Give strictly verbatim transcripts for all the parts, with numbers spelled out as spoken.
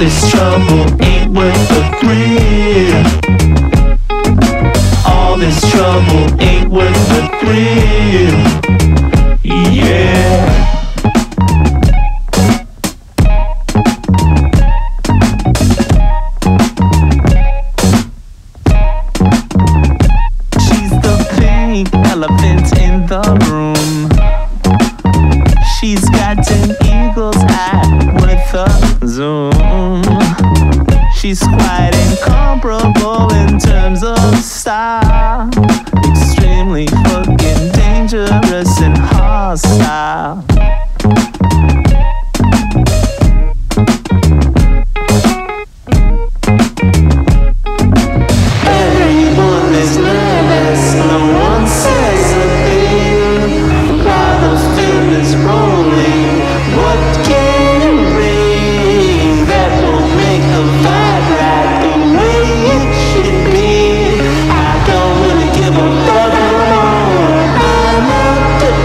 this trouble ain't worth the thrill. All this trouble ain't worth the thrill. Yeah. Elephant in the room. She's got an eagle's eye with a zoom. She's quite incomparable in terms of style. Extremely fucking dangerous and hostile. Everyone is nervous, no one says a thing. While the film is rolling, what can you bring that will make the vibe right the way it should be? I don't really give a fuck no more. I'm out the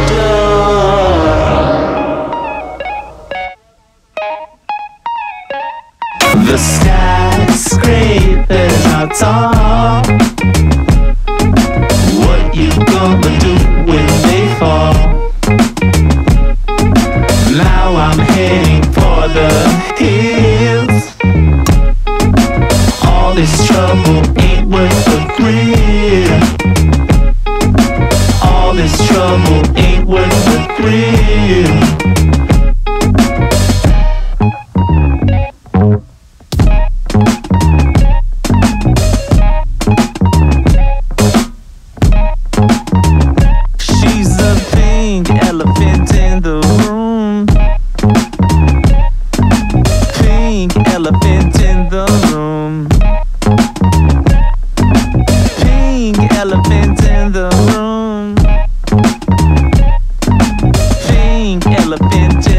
door. The skyscrapers are tall. What you gonna do when they fall? Now I'm heading for the hills. All this trouble ain't worth the thrill. All this trouble ain't worth the thrill. Elephant in the room. Pink elephant in the room. Pink elephant in the room. Pink elephant in